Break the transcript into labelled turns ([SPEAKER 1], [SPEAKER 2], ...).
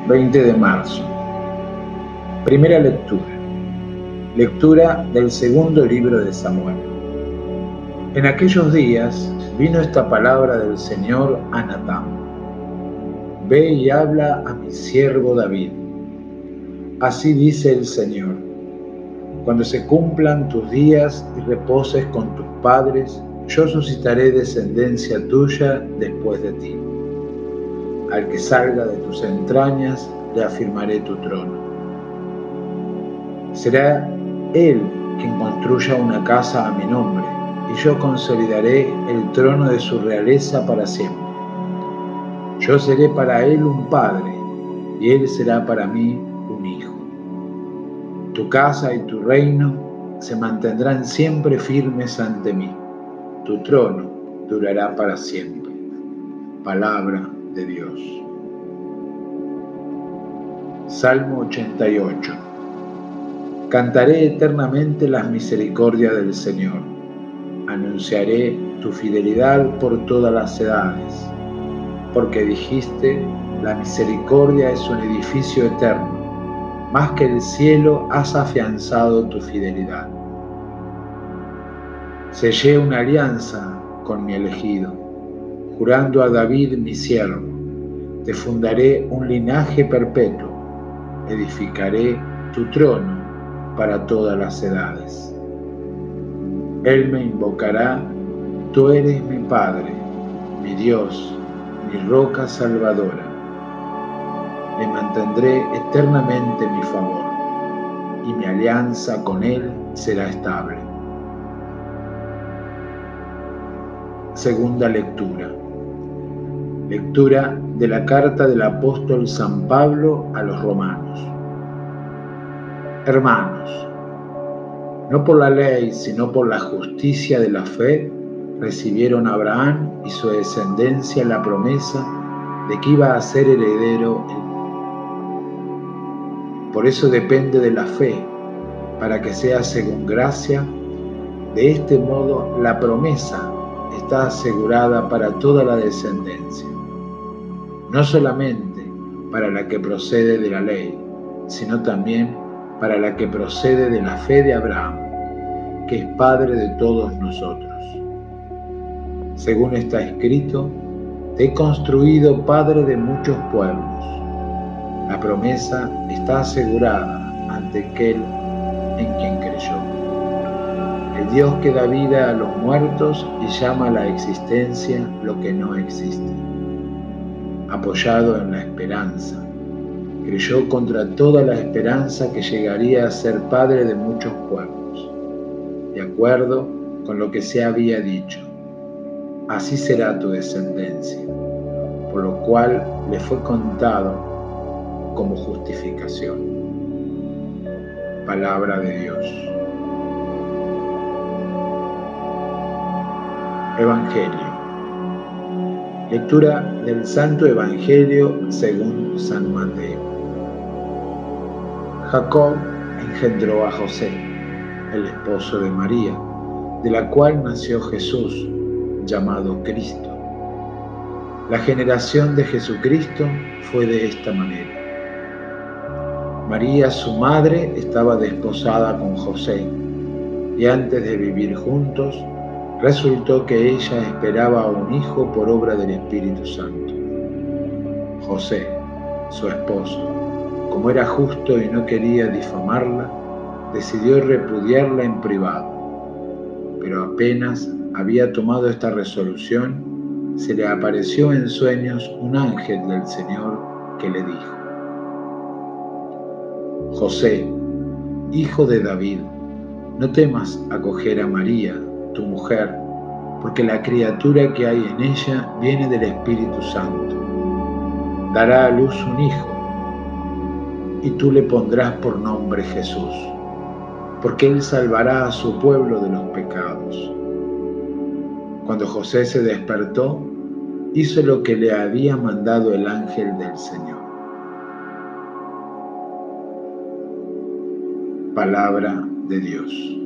[SPEAKER 1] 20 de marzo. Primera lectura. Lectura del segundo libro de Samuel. En aquellos días vino esta palabra del Señor a Natán: Ve y habla a mi siervo David. Así dice el Señor: cuando se cumplan tus días y reposes con tus padres, yo suscitaré descendencia tuya después de ti. Al que salga de tus entrañas, le afirmaré tu trono. Será él quien construya una casa a mi nombre, y yo consolidaré el trono de su realeza para siempre. Yo seré para él un padre, y él será para mí un hijo. Tu casa y tu reino se mantendrán siempre firmes ante mí. Tu trono durará para siempre. Palabra de Dios. Salmo 88. Cantaré eternamente las misericordias del Señor. Anunciaré tu fidelidad por todas las edades. Porque dijiste, la misericordia es un edificio eterno. Más que el cielo has afianzado tu fidelidad. Sellé una alianza con mi elegido, jurando a David mi siervo. Te fundaré un linaje perpetuo. Edificaré tu trono para todas las edades. Él me invocará: tú eres mi Padre, mi Dios, mi roca salvadora. Le mantendré eternamente mi favor, y mi alianza con él será estable. Segunda lectura. Lectura de la carta del apóstol San Pablo a los romanos. Hermanos, no por la ley, sino por la justicia de la fe, recibieron Abraham y su descendencia la promesa de que iba a ser heredero. Por eso depende de la fe, para que sea según gracia. De este modo, la promesa está asegurada para toda la descendencia, no solamente para la que procede de la ley, sino también para la que procede de la fe de Abraham, que es Padre de todos nosotros. Según está escrito, te he construido Padre de muchos pueblos. La promesa está asegurada ante aquel en quien creyó. El Dios que da vida a los muertos y llama a la existencia lo que no existe. Apoyado en la esperanza, creyó contra toda la esperanza que llegaría a ser padre de muchos pueblos, de acuerdo con lo que se había dicho: así será tu descendencia, por lo cual le fue contado como justificación. Palabra de Dios. Evangelio. Lectura del Santo Evangelio según San Mateo. Jacob engendró a José, el esposo de María, de la cual nació Jesús, llamado Cristo. La generación de Jesucristo fue de esta manera. María, su madre, estaba desposada con José, y antes de vivir juntos, resultó que ella esperaba un hijo por obra del Espíritu Santo. José, su esposo, como era justo y no quería difamarla, decidió repudiarla en privado. Pero apenas había tomado esta resolución, se le apareció en sueños un ángel del Señor que le dijo: José, hijo de David, no temas acoger a María, tu mujer, porque la criatura que hay en ella viene del Espíritu Santo. Dará a luz un hijo, y tú le pondrás por nombre Jesús, porque él salvará a su pueblo de los pecados. Cuando José se despertó, hizo lo que le había mandado el ángel del Señor. Palabra de Dios.